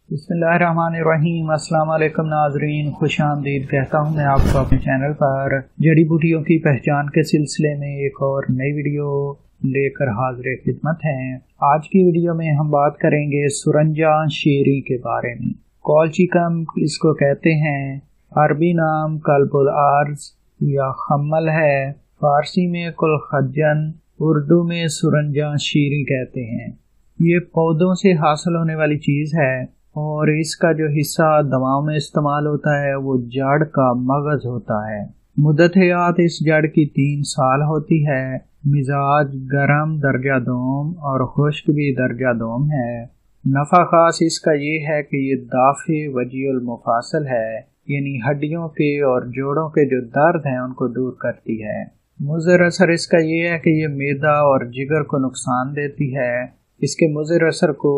बिस्मिल्लाहिर्रहमानिर्रहीम। अस्सलाम वालेकुम नाजरीन, खुश आमदीद कहता हूँ मैं आपको अपने चैनल पर जड़ी बूटियों की पहचान के सिलसिले में एक और नई वीडियो लेकर हाजिर खिदमत हैं। आज की वीडियो में हम बात करेंगे सुरंजा शीरी के बारे में। कॉलचिकम इसको कहते हैं, अरबी नाम कल्बुल अर्ज या खम्मल है, फारसी में कुलखजन, उर्दू में सुरंजा शीरी कहते हैं। ये पौधों से हासिल होने वाली चीज़ है और इसका जो हिस्सा दवाओं में इस्तेमाल होता है वो जड़ का मगज होता है। मुद्दत हयात इस जड़ की 3 साल होती है। मिजाज गरम दर्जा दोम और खुश्क भी दर्जा दोम है। नफ़ा खास इसका ये है कि ये दाफ़े वजीउल मुफासल है, यानी हड्डियों के और जोड़ों के जो दर्द हैं उनको दूर करती है। मुज़र असर इसका ये है कि ये मैदा और जिगर को नुकसान देती है। इसके मुज़र असर को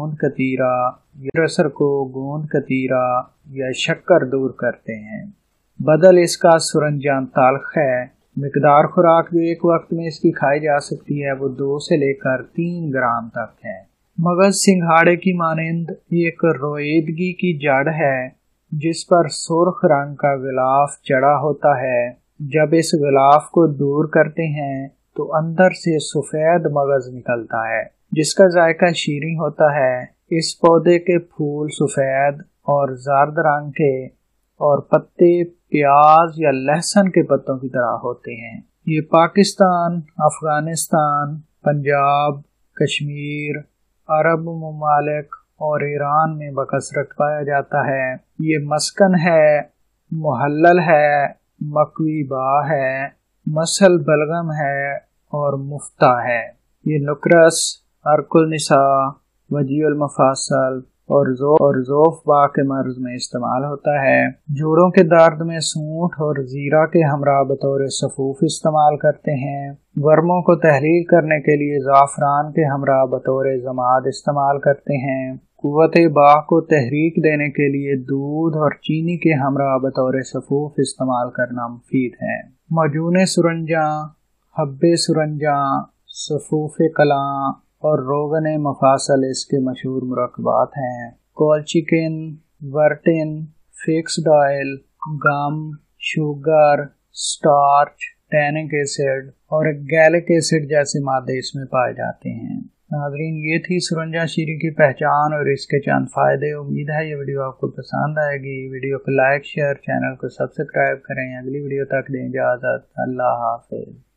गोंद कतीरा या शक्कर दूर करते हैं। बदल इसका सुरंजान ताल्ख है। मिकदार खुराक जो एक वक्त में इसकी खाई जा सकती है वो 2 से लेकर 3 ग्राम तक है। मगज सिंघाड़े की मानंद एक रोएदगी की जड़ है जिस पर सुर्ख रंग का गिलाफ चढ़ा होता है। जब इस गिलाफ को दूर करते हैं तो अंदर से सफेद मगज निकलता है जिसका जायका शीरी होता है। इस पौधे के फूल सफेद और जर्द रंग के और पत्ते प्याज या लहसुन के पत्तों की तरह होते हैं। ये पाकिस्तान, अफगानिस्तान, पंजाब, कश्मीर, अरब ममालिक और ईरान में बकसरत पाया जाता है। ये मस्कन है, मुहल्लल है, मकवी बा है, मसल बलगम है और मुफ्ता है। ये नुकरस, अर्कुल निसा, वजीउल मफासल और ज़ोफ बा के मर्ज में इस्तेमाल होता है। जोड़ों के दर्द में सूंठ और जीरा के हमरा बतौर सफूफ इस्तेमाल करते हैं। वर्मों को तहलील करने के लिए ज़ाफ़रान के हमरा बतौर ज़माद इस्तेमाल करते हैं। कुव्वत बाह को तहरीक देने के लिए दूध और चीनी के हमरा बतौर सफूफ इस्तेमाल करना मुफीद है। मजून सुरंजा, हब्बे सुरंजा, सफूफ कलां और रोगन मफासल इसके मशहूर मुरक्कबात हैं। कॉलचिकन, वर्टिन, fixed oil, gum, sugar, starch, tannic acid और गैलिक एसिड जैसे मादे इसमें पाए जाते हैं। नाज़रीन, ये थी सुरंजा शीरी की पहचान और इसके चंद फ़ायदे। उम्मीद है ये वीडियो आपको पसंद आएगी। वीडियो को लाइक, शेयर, चैनल को सब्सक्राइब करें। अगली वीडियो तक दें इजाज़त। अल्लाह हाफ़िज़।